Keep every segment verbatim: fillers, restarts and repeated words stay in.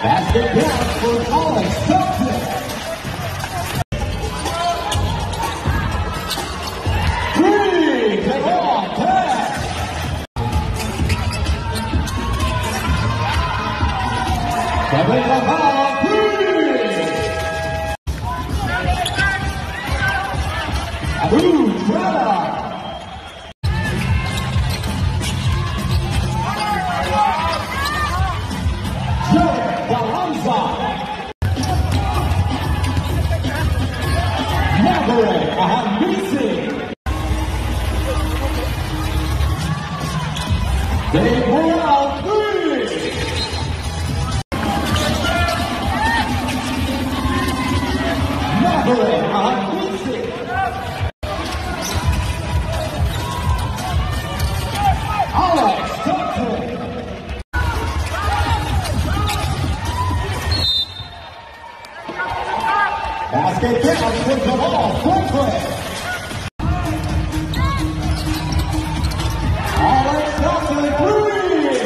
Basket count for Alex Thompson. Three, take on, pass. Kevin LaValle, three. Abu Trella. Maverick Ahanisi. Dave Morrell, three. Maverick Ahanisi. Alex Thompson. Basket count for Jamal Franklin. Alex Thompson, three.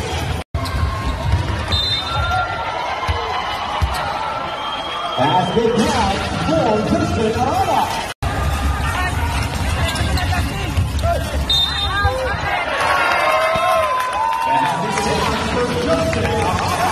Basket count for Tristan Arana. Basket count for Justin Arana.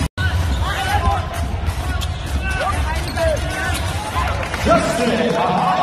Justin